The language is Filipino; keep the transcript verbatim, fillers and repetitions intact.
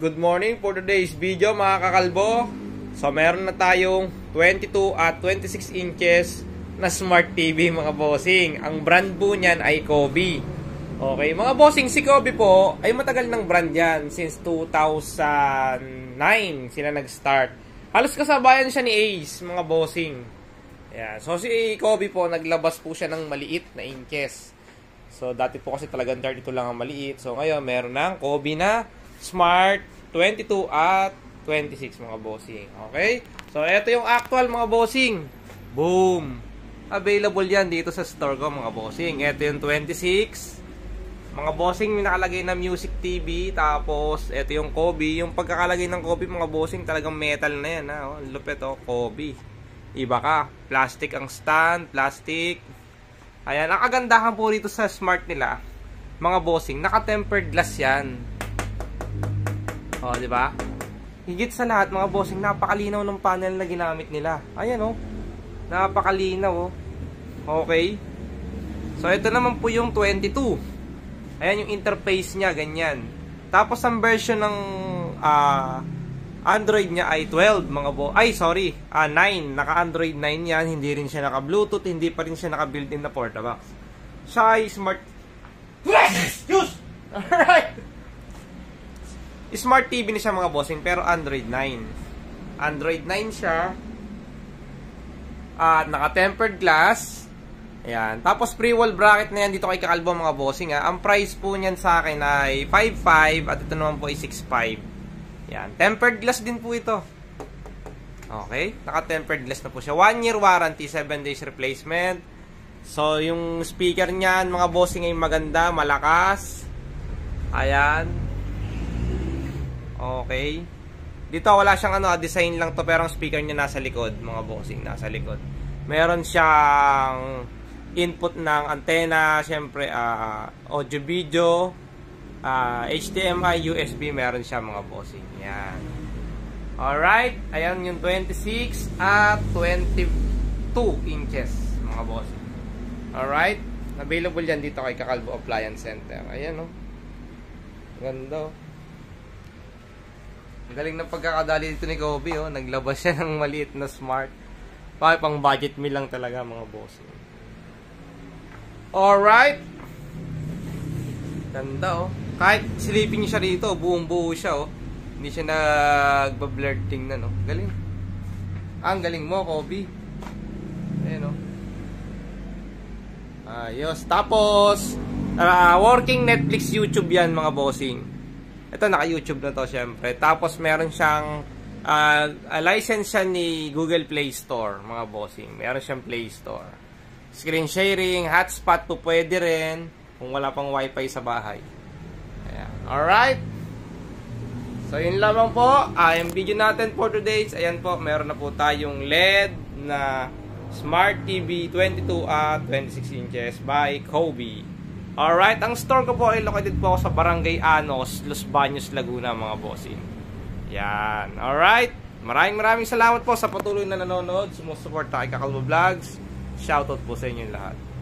good morning for today's video mga kakalbo. So meron na tayong twenty-two at twenty-six inches na Smart T V mga bossing. Ang brand po niyan ay Kobe. Okay mga bossing, si Kobe po ay matagal ng brand yan. Since two thousand nine sila nag-start. Halos kasabayan siya ni Ace mga bossing. Yeah. So si Kobe po naglabas po siya ng maliit na inches. So, dati po kasi talagang thirty-two lang ang maliit. So, ngayon, meron ng Kobe na Smart twenty-two at twenty-six, mga bossing. Okay? So, ito yung actual, mga bossing. Boom! Available yan dito sa store ko, mga bossing. Ito yung twenty-six. Mga bossing, may nakalagay na Music T V. Tapos, ito yung Kobe. Yung pagkakalagay ng Kobe, mga bossing, talagang metal na yan. Ha? Oh, lupit, oh, Kobe. Iba ka. Plastic ang stand. Plastic. Ayan, ang kagandahan po rito sa Smart nila, mga bossing, naka-tempered glass yan. O, di ba? Higit sa lahat, mga bossing, napakalinaw ng panel na ginamit nila. Ayan, oh. Napakalinaw, oh. Okay. So, ito naman po yung twenty-two. Ayan yung interface niya, ganyan. Tapos, ang version ng uh, Android niya ay twelve, mga bo... Ay, sorry. Ah, nine. Naka-Android nine yan. Hindi rin siya naka-Bluetooth. Hindi pa rin siya naka-built-in na portabox. Siya ay smart... Excuse! Alright! Smart T V na siya, mga bossing. Pero Android nine. Android nine siya. At naka-tempered glass. Ayan. Tapos, pre-wall bracket na yan dito kay Kakalbo, mga bossing. Ha? Ang price po niyan sa akin ay five five. At ito naman po ay six five. Yan. Tempered glass din po ito. Okay. Naka-tempered glass na po siya. one year warranty, seven days replacement. So, yung speaker niyan, mga bossing, ay maganda, malakas. Ayan. Okay. Dito, wala siyang ano, design lang to, pero ang speaker niya nasa likod, mga bossing, nasa likod. Meron siyang input ng antenna, syempre, uh, audio-video, Uh, H D M I, U S B, meron siya, mga bossing. Yan. Alright. Ayan yung twenty-six at twenty-two inches, mga bossing. Alright. Available yan dito kay Kakalbo Appliance Center. Ayan, oh. Ganda, oh. Galing ng pagkakadali dito ni Kobe, oh. Naglabas siya ng maliit na Smart. Pa, pang budget meal lang talaga, mga bossing. Alright. Ganda, oh. Kahit silipin niyo siya rito, buong buo siya, oh. Hindi siya nagbablur, tingnan, oh. Galing. Ang galing mo, Kobe. Ayan, oh. Ayos. Tapos, uh, working Netflix, YouTube yan, mga bossing. Ito, naka-YouTube na to, syempre. Tapos, meron siyang uh, license siya ni Google Play Store, mga bossing. Meron siyang Play Store. Screen sharing, hotspot po pwede rin kung wala pang wifi sa bahay. Alright. So, yun lamang po. Uh, yung video natin for today. Ayan po, meron na po tayong L E D na Smart T V twenty-two at twenty-six inches by Kobe. Alright. Ang store ko po ay located po ako sa Barangay Anos, Los Baños, Laguna, mga bossing. Yan. Alright. Maraming maraming salamat po sa patuloy na nanonood. Sumusuporta kay Kakalbo Vlogs. Shoutout po sa inyo lahat.